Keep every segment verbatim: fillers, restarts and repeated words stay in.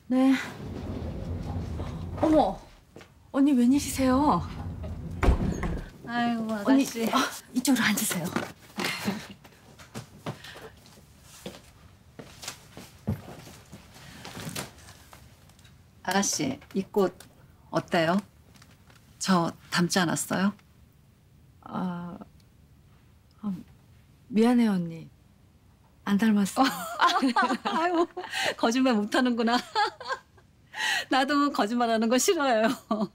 네. 어머, 언니 웬일이세요? 아이고 언니, 아가씨. 어, 이쪽으로 앉으세요. 아가씨, 이 꽃 어때요? 저 닮지 않았어요? 아, 아, 미안해요, 언니. 안 닮았어. 아유, 거짓말 못하는구나. 나도 거짓말하는 거 싫어요.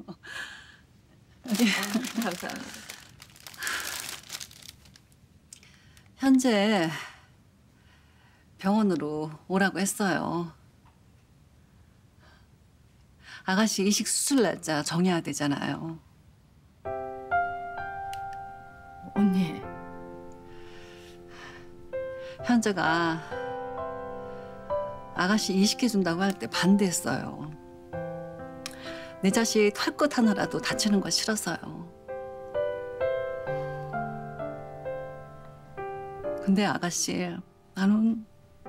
여기. 감사합니다. 현재 병원으로 오라고 했어요. 아가씨 이식 수술 날짜 정해야 되잖아요. 언니, 현재가 아가씨 이식해준다고 할 때 반대했어요. 내 자식 털끝 하나라도 다치는 거 싫어서요. 근데 아가씨, 나는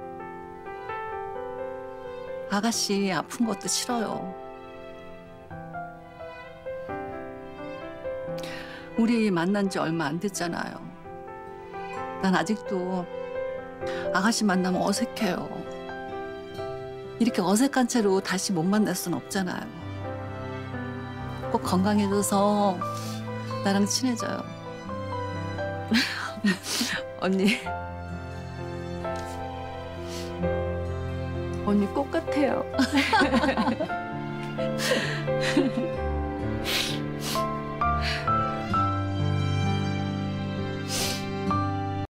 아가씨 아픈 것도 싫어요. 우리 만난 지 얼마 안 됐잖아요. 난 아직도 아가씨 만나면 어색해요. 이렇게 어색한 채로 다시 못 만날 순 없잖아요. 꼭 건강해져서 나랑 친해져요. 언니. 언니 꽃 같아요.